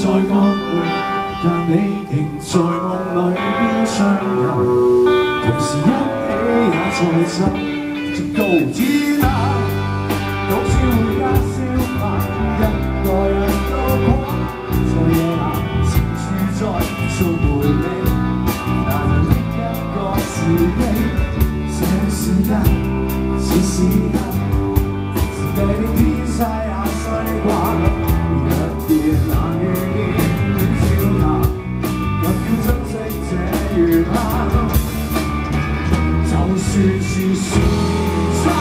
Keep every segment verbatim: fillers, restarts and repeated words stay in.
惡夢，但你仍在夢裏相遊，同時一起也在走，直到天黑，獨自回家消化，一個人都跨在夜晚，情緒在做回味，但另一個是你，這時間是時間，是被你天曬也衰慣，一點難遇見笑談，更要珍惜這餘晚，就算是時差。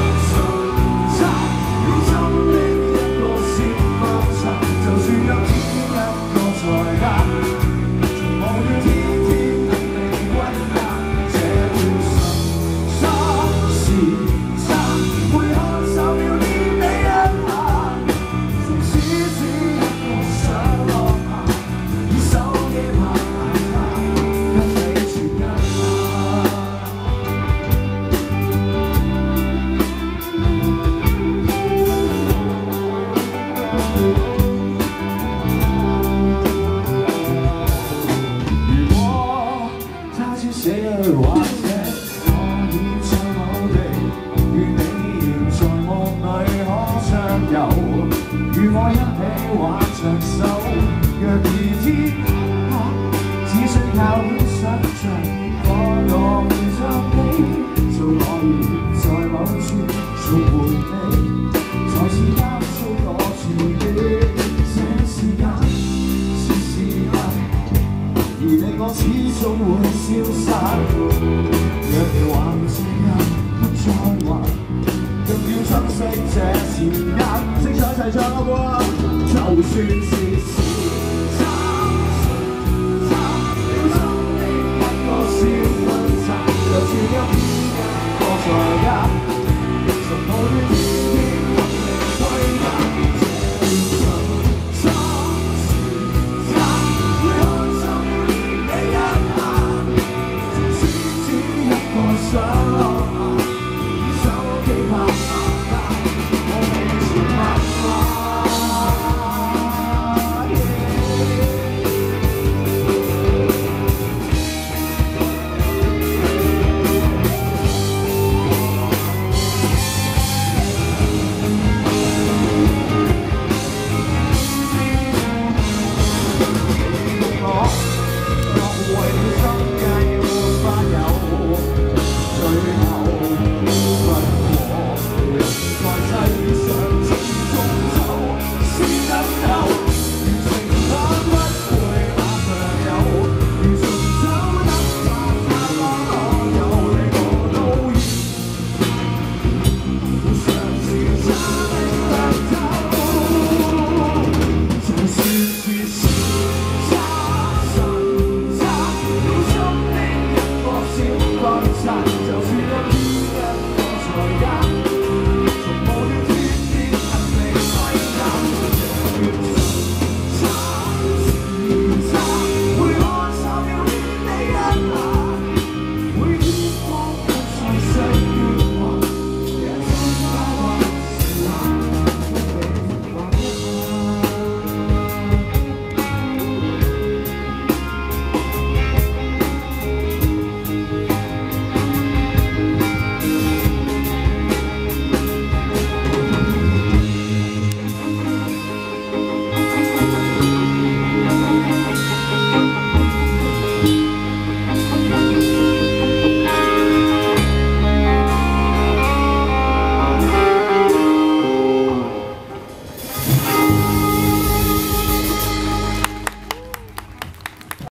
這或者可以再某地，與你仍在夢裏可暢遊，與我一起挽着手。若而天黑，只需靠戀想像，可我會將你做可以在某處做回味，才是交出我自己。這時間是時間。 而你我始終會消散，若要還是人不再還，更要珍惜這時間。識唱一齊唱好唔好啊？就算是時差，秒針的一個小分岔，就算有邊一個在家，仍曾抱怨。